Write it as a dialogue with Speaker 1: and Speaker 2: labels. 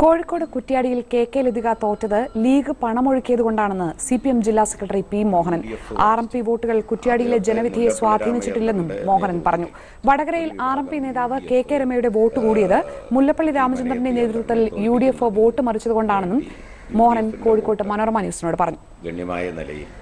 Speaker 1: കോഴിക്കോട് കുറ്റ്യാടിയിൽ K K Lathikas തോറ്റത് league പണമൊഴുക്കിയതുകൊണ്ടാണെന്ന് CPM ജില്ലാ സെക്രട്ടറി P മോഹനൻ. RMP വോട്ടുകൾ കുറ്റ്യാടിയിലെ ജനവിധിയെ സ്വാധീനിച്ചിട്ടില്ലെന്നും മോഹനൻ പറഞ്ഞു. വടകരയിൽ RMP നേതാവ് K K രമയുടെ വോട്ട് കൂടിയത് മുല്ലപ്പള്ളി രാമചന്ദ്രന്റെ നേതൃത്വത്തിൽ UDF വോട്ട് മറിച്ചതുകൊണ്ടാണെന്നും മോഹനൻ കോഴിക്കോട്ട് മനോരമ ന്യൂസിനോട് പറഞ്ഞു.
Speaker 2: ഗണ്യമായ നിലയിൽ